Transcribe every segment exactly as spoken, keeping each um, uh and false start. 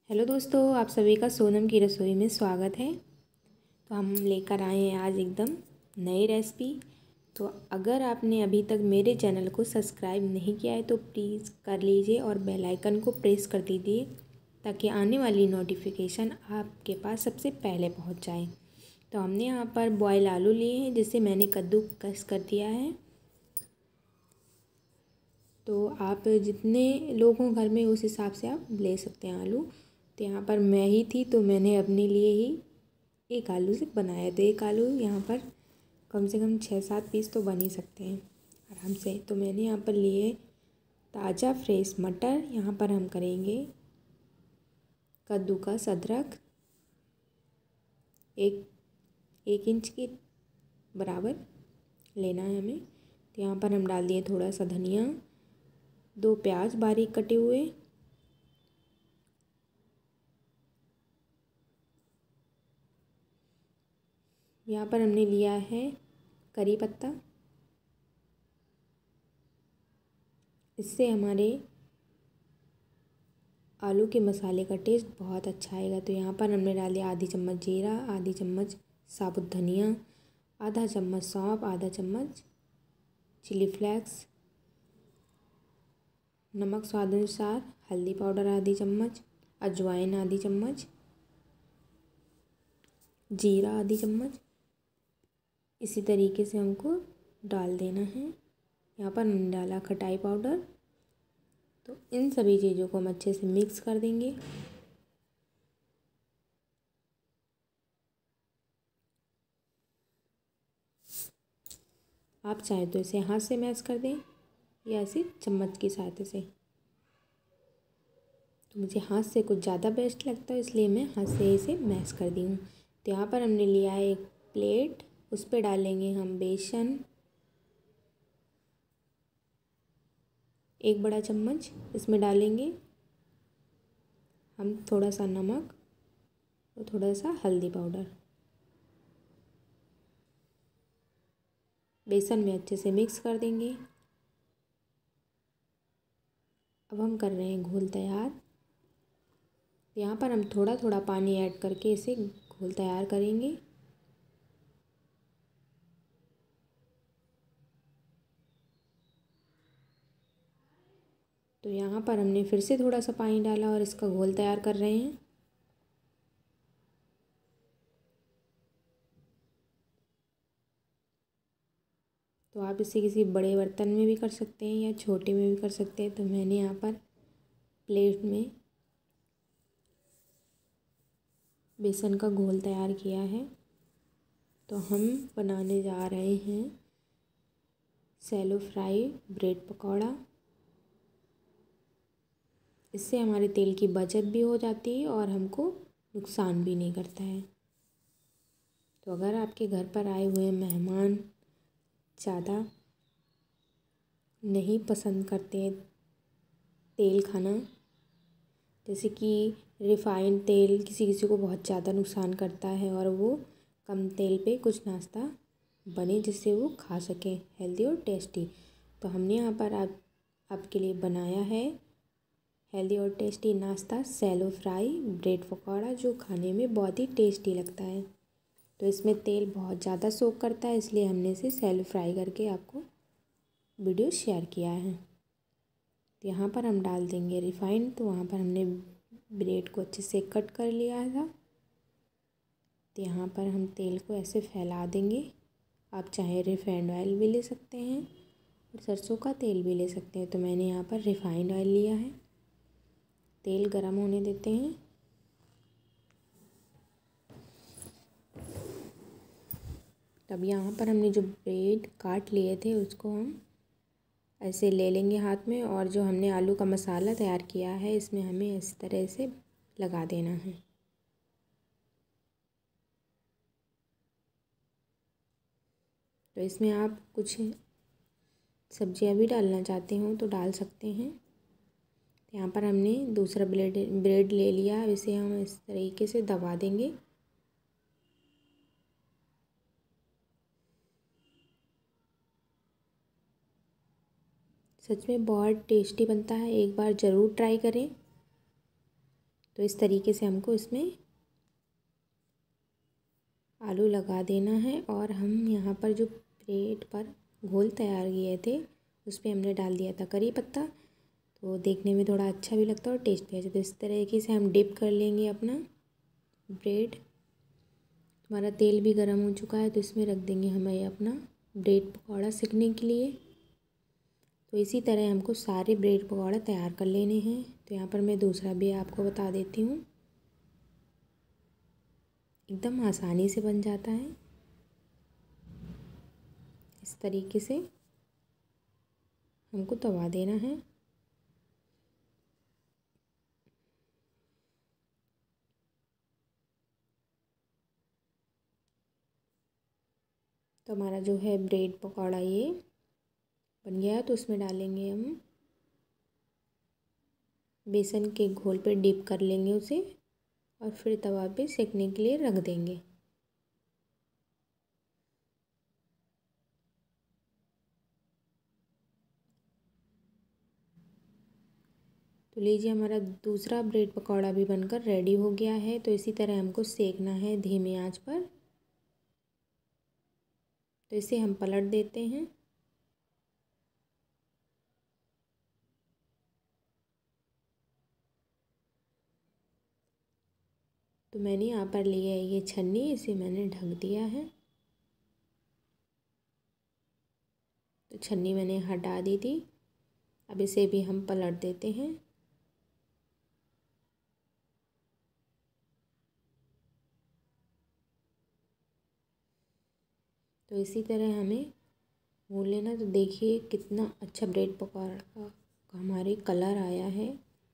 Hello दोस्तों, आप सभी का सोनम की रसोई में स्वागत है। तो हम लेकर आए हैं आज एकदम नई रेसिपी। तो अगर आपने अभी तक मेरे चैनल को सब्सक्राइब नहीं किया है तो प्लीज़ कर लीजिए और बेल आइकन को प्रेस कर दीजिए ताकि आने वाली नोटिफिकेशन आपके पास सबसे पहले पहुंच जाए। तो हमने यहाँ पर बॉयल आलू लिए हैं जिसे मैंने कद्दूकस कर दिया है। तो आप जितने लोग हों घर में उस हिसाब से आप ले सकते हैं आलू। तो यहाँ पर मैं ही थी तो मैंने अपने लिए ही एक आलू से बनाया। तो एक आलू यहाँ पर कम से कम छः सात पीस तो बन ही सकते हैं आराम से। तो मैंने यहाँ पर लिए ताज़ा फ्रेश मटर। यहाँ पर हम करेंगे कद्दूकस अदरक एक एक इंच के बराबर लेना है हमें। तो यहाँ पर हम डाल दिए थोड़ा सा धनिया, दो प्याज बारीक कटे हुए, यहाँ पर हमने लिया है करी पत्ता। इससे हमारे आलू के मसाले का टेस्ट बहुत अच्छा आएगा। तो यहाँ पर हमने डाल दिया आधी चम्मच जीरा, आधी चम्मच साबुत धनिया, आधा चम्मच सौंफ, आधा चम्मच चिली फ्लेक्स, नमक स्वाद अनुसार, हल्दी पाउडर आधी चम्मच, अजवाइन आधी चम्मच, जीरा आधी चम्मच। इसी तरीके से हमको डाल देना है। यहाँ पर हमने डाला खटाई पाउडर। तो इन सभी चीज़ों को हम अच्छे से मिक्स कर देंगे। आप चाहे तो इसे हाथ से मैश कर दें या ऐसे चम्मच की सहायता से। तो मुझे हाथ से कुछ ज़्यादा बेस्ट लगता है इसलिए मैं हाथ से इसे मैश कर दी हूँ। तो यहाँ पर हमने लिया है एक प्लेट, उस पर डालेंगे हम बेसन एक बड़ा चम्मच। इसमें डालेंगे हम थोड़ा सा नमक और थोड़ा सा हल्दी पाउडर। बेसन में अच्छे से मिक्स कर देंगे। अब हम कर रहे हैं घोल तैयार। यहाँ पर हम थोड़ा थोड़ा पानी ऐड करके इसे घोल तैयार करेंगे। तो यहाँ पर हमने फिर से थोड़ा सा पानी डाला और इसका घोल तैयार कर रहे हैं। तो आप इसे किसी बड़े बर्तन में भी कर सकते हैं या छोटे में भी कर सकते हैं। तो मैंने यहाँ पर प्लेट में बेसन का घोल तैयार किया है। तो हम बनाने जा रहे हैं सैलो फ्राई ब्रेड पकौड़ा। इससे हमारे तेल की बचत भी हो जाती है और हमको नुकसान भी नहीं करता है। तो अगर आपके घर पर आए हुए मेहमान ज़्यादा नहीं पसंद करते तेल खाना, जैसे कि रिफ़ाइंड तेल किसी किसी को बहुत ज़्यादा नुकसान करता है, और वो कम तेल पे कुछ नाश्ता बने जिससे वो खा सकें हेल्दी और टेस्टी। तो हमने यहाँ पर आप आपके लिए बनाया है हेल्दी और टेस्टी नाश्ता सैलो फ्राई ब्रेड पकौड़ा, जो खाने में बहुत ही टेस्टी लगता है। तो इसमें तेल बहुत ज़्यादा सोक करता है, इसलिए हमने इसे सैलो फ्राई करके आपको वीडियो शेयर किया है। तो यहाँ पर हम डाल देंगे रिफ़ाइंड। तो वहाँ पर हमने ब्रेड को अच्छे से कट कर लिया था। तो यहाँ पर हम तेल को ऐसे फैला देंगे। आप चाहे रिफाइंड ऑयल भी ले सकते हैं और सरसों का तेल भी ले सकते हैं। तो मैंने यहाँ पर रिफाइंड ऑयल लिया है। तेल गरम होने देते हैं। तब यहाँ पर हमने जो ब्रेड काट लिए थे उसको हम ऐसे ले लेंगे हाथ में, और जो हमने आलू का मसाला तैयार किया है इसमें हमें इस तरह से लगा देना है। तो इसमें आप कुछ सब्जियां भी डालना चाहते हो तो डाल सकते हैं। तो यहाँ पर हमने दूसरा ब्रेड ब्रेड ले लिया। इसे हम इस तरीके से दबा देंगे। सच में बहुत टेस्टी बनता है, एक बार ज़रूर ट्राई करें। तो इस तरीके से हमको इसमें आलू लगा देना है। और हम यहाँ पर जो ब्रेड पर घोल तैयार किए थे उस पर हमने डाल दिया था करी पत्ता, तो देखने में थोड़ा अच्छा भी लगता है और टेस्ट भी अच्छा। तो इस तरीके से हम डिप कर लेंगे अपना ब्रेड। हमारा तेल भी गर्म हो चुका है, तो इसमें रख देंगे हमें अपना ब्रेड पकौड़ा सेकने के लिए। तो इसी तरह हमको सारे ब्रेड पकौड़ा तैयार कर लेने हैं। तो यहाँ पर मैं दूसरा भी आपको बता देती हूँ, एकदम आसानी से बन जाता है। इस तरीके से हमको तवा देना है। तो हमारा जो है ब्रेड पकौड़ा ये बन गया है। तो उसमें डालेंगे हम बेसन के घोल पे डिप कर लेंगे उसे और फिर तवा पे सेकने के लिए रख देंगे। तो लीजिए हमारा दूसरा ब्रेड पकौड़ा भी बनकर रेडी हो गया है। तो इसी तरह हमको सेकना है धीमी आंच पर। तो इसे हम पलट देते हैं। तो मैंने यहाँ पर लिया है ये छन्नी, इसे मैंने ढक दिया है। तो छन्नी मैंने हटा दी थी। अब इसे भी हम पलट देते हैं। तो इसी तरह हमें भून लेना। तो देखिए कितना अच्छा ब्रेड पकौड़ा का हमारे कलर आया है।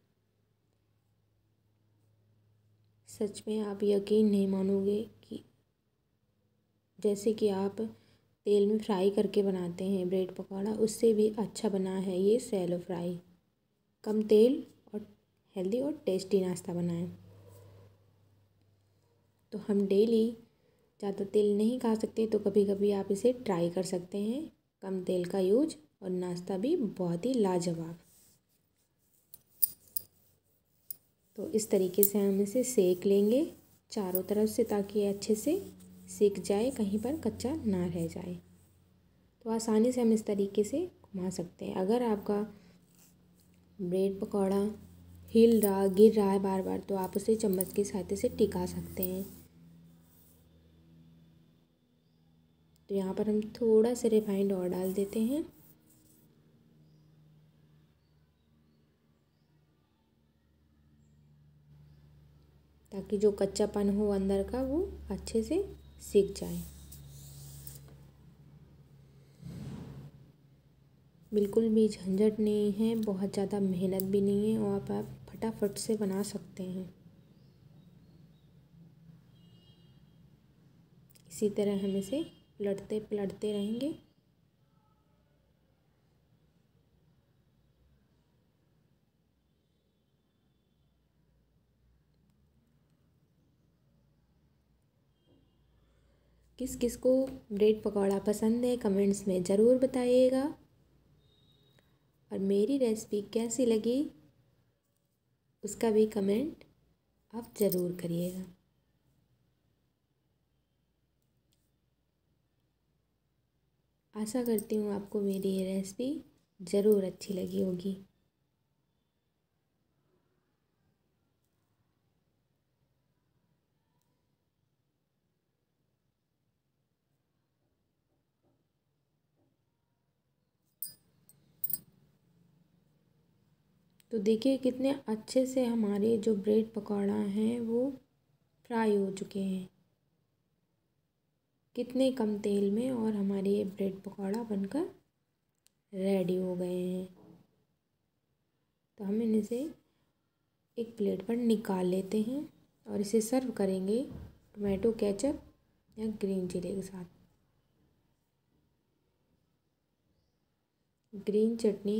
सच में आप यकीन नहीं मानोगे कि जैसे कि आप तेल में फ्राई करके बनाते हैं ब्रेड पकौड़ा, उससे भी अच्छा बना है ये सैलो फ्राई। कम तेल और हेल्दी और टेस्टी नाश्ता बना है। तो हम डेली ज़्यादा तेल नहीं खा सकते, तो कभी कभी आप इसे ट्राई कर सकते हैं। कम तेल का यूज और नाश्ता भी बहुत ही लाजवाब। तो इस तरीके से हम इसे सेक लेंगे चारों तरफ से, ताकि ये अच्छे से सेक जाए, कहीं पर कच्चा ना रह जाए। तो आसानी से हम इस तरीके से घुमा सकते हैं। अगर आपका ब्रेड पकौड़ा हिल रहा गिर रहा है बार बार, तो आप उसे चम्मच की सहायता से टिका सकते हैं। तो यहाँ पर हम थोड़ा सा रिफाइंड और डाल देते हैं। ताकि जो कच्चापन हो अंदर का वो अच्छे से सीख जाए। बिल्कुल भी झंझट नहीं है, बहुत ज़्यादा मेहनत भी नहीं है, और आप, आप फटाफट से बना सकते हैं। इसी तरह हम इसे पलटते पलटते रहेंगे। किस किस को ब्रेड पकौड़ा पसंद है कमेंट्स में ज़रूर बताइएगा। और मेरी रेसिपी कैसी लगी उसका भी कमेंट आप ज़रूर करिएगा। आशा करती हूँ आपको मेरी ये रेसिपी ज़रूर अच्छी लगी होगी। तो देखिए कितने अच्छे से हमारे जो ब्रेड पकौड़ा हैं वो फ्राई हो चुके हैं, कितने कम तेल में, और हमारे ये ब्रेड पकौड़ा बनकर रेडी हो गए हैं। तो हम इसे एक प्लेट पर निकाल लेते हैं और इसे सर्व करेंगे टोमेटो केचप या ग्रीन चिली के साथ। ग्रीन चटनी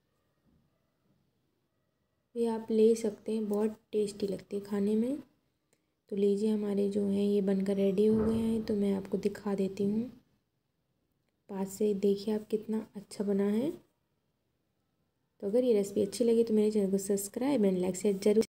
भी आप ले सकते हैं, बहुत टेस्टी लगती है खाने में। तो लीजिए हमारे जो हैं ये बनकर रेडी हो गए हैं। तो मैं आपको दिखा देती हूँ पास से, देखिए आप कितना अच्छा बना है। तो अगर ये रेसिपी अच्छी लगी तो मेरे चैनल को सब्सक्राइब एंड लाइक शेयर जरूर